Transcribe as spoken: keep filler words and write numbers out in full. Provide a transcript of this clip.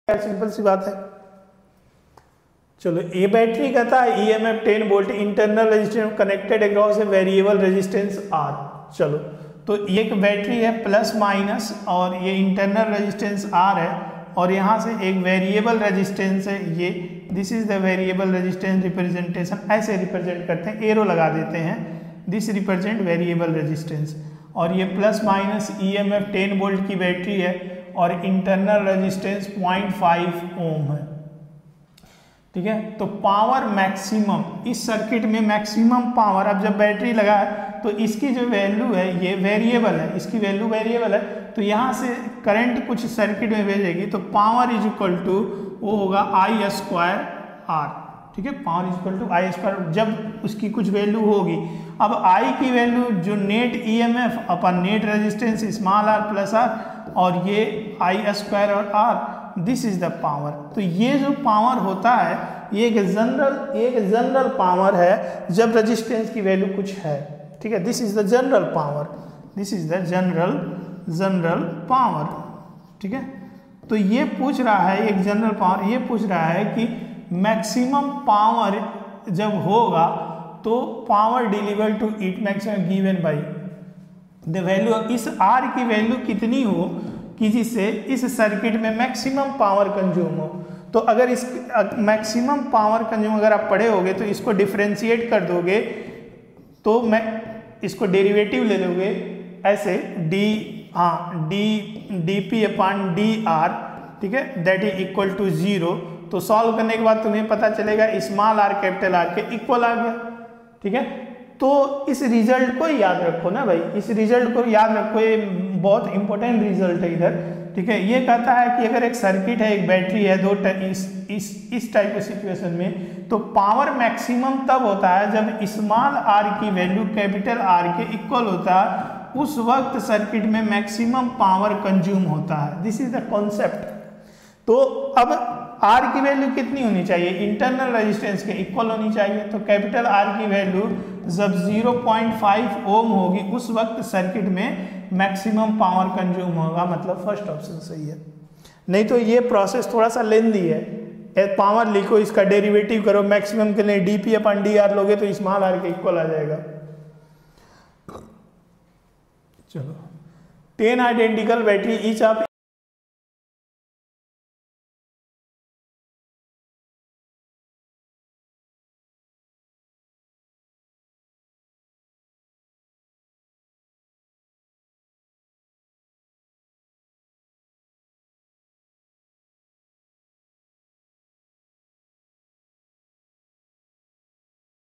Simple सी बात है। चलो ए बैटरी कहता है EMF ten volt internal resistance connected across a variable resistance R. चलो तो ये एक बैटरी है प्लस माइनस और ये इंटरनल रेजिस्टेंस आर है और यहाँ से एक वेरिएबल रेजिस्टेंस है ये, this is the variable resistance representation, ऐसे रिप्रेजेंट करते हैं, एरो लगा देते हैं, दिस रिप्रेजेंट वेरिएबल रेजिस्टेंस। और ये plus minus EMF ten volt की बैटरी है और internal resistance point five ohm है। ठीक है, तो पावर मैक्सिमम इस सर्किट में मैक्सिमम पावर, अब जब बैटरी लगा है तो इसकी जो वैल्यू है ये वेरिएबल है, इसकी वैल्यू वेरिएबल है, तो यहाँ से करंट कुछ सर्किट में भेजेगी तो पावर इज इक्वल टू वो होगा आई स्क्वायर आर। ठीक है, power is equal to I square जब उसकी कुछ वैल्यू होगी। अब आई की वैल्यू जो नेट ईएमएफ अपन net resistance small R plus R और ये आई स्क्वायर और R, this is the power. तो ये जो पावर होता है ये एक जनरल एक जनरल पावर है जब रेजिस्टेंस की वैल्यू कुछ है। ठीक है, this is the general power, this is the general general power. ठीक है, तो ये पूछ रहा है एक जनरल पावर, ये पूछ रहा है कि मैक्सिमम पावर जब होगा तो power deliver to it maximum given by the value, इस आर की वैल्यू कितनी हो कि जिससे इस सर्किट में मैक्सिमम पावर कंज्यूम हो। तो अगर इस मैक्सिमम पावर कंज्यूम अगर आप पढ़े होगे तो इसको डिफ्रेंशिएट कर दोगे तो मैं इसको डेरिवेटिव ले लोगे ऐसे डी हाँ D D P upon D R, ठीक है, that is equal to zero. तो सॉल्व करने के बाद तुम्हें पता चलेगा स्मॉल आर कैपिटल आर के इक्वल आ गया। ठीक है, तो इस रिजल्ट को याद रखो ना भाई, इस रिजल्ट को याद रखो, ये बहुत इंपॉर्टेंट रिजल्ट है इधर। ठीक है, ये कहता है कि अगर एक सर्किट है, एक बैटरी है, दो इस इस इस टाइप के सिचुएशन में तो पावर मैक्सिमम तब होता है जब स्मॉल आर की वैल्यू कैपिटल आर के इक्वल होता है, उस वक्त सर्किट में मैक्सिमम पावर कंज्यूम होता है। This is the concept. तो अब आर की वैल्यू कितनी होनी चाहिए, इंटरनल रेजिस्टेंस के इक्वल होनी चाहिए। तो कैपिटल आर की वैल्यू जब ज़ीरो पॉइंट फाइव ओम होगी उस वक्त सर्किट में मैक्सिमम पावर कंज्यूम होगा, मतलब फर्स्ट ऑप्शन सही है। नहीं तो ये प्रोसेस थोड़ा सा लेंदी है, पावर लिखो, इसका डेरिवेटिव करो, मैक्सिमम के लिए डीपी अपन डी आर लोगे तो स्मॉल आर के इक्वल आ जाएगा। चलो, ten identical battery each of